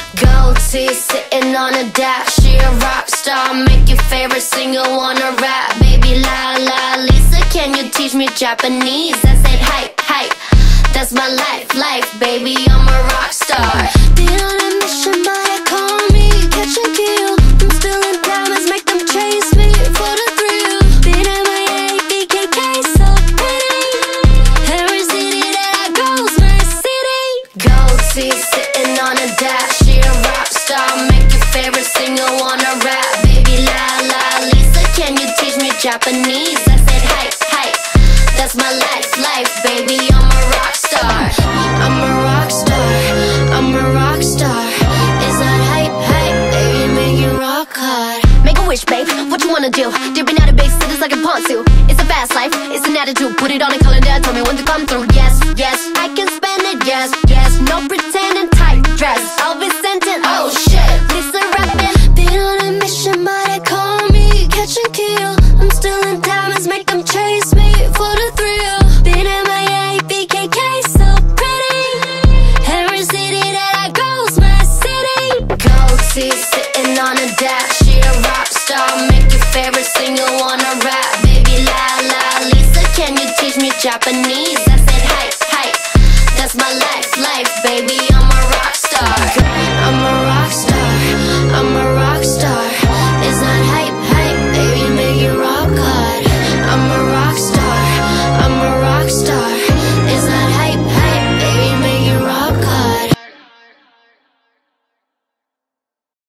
Gold teeth sitting on a dash. She a rock star, make your favorite singer wanna rap. Baby la la Lisa, can you teach me Japanese? I said hi, hi, that's my life, baby, I'm a rock star. Been on a mission, but they call me catch and kill. I'm still in diamonds, make them chase me for the thrill. Been at my BKK, so pretty. Every city that I go's my city. Gold teeth sitting on a dash. She a rock star, make your favorite singer wanna rap. Baby la la Lisa, can you teach me Japanese? I said hi, hi, that's my life, baby, I'm a rock star. I'm a rock star, I'm a rock star. Is that hype, baby, make it rock hard. Make a wish, babe, what you wanna do? Dipping out of big cities like a pontoon. It's a fast life, it's an attitude. Put it on a calendar, tell me when to come through. Yes, yes, I can spend it, yes, yes. No pretending, tight dress, I'll be sent in, oh shit. Lisa rapping, been on a mission, but they call me catch and kill. I'm still in diamonds, make them chase me for the thrill. Been at my BKK, so pretty. Every city that I go's my city. Gold teeth sitting on a dash. She a rock star, make your favorite singer wanna rap. Baby la la Lisa, can you teach me Japanese?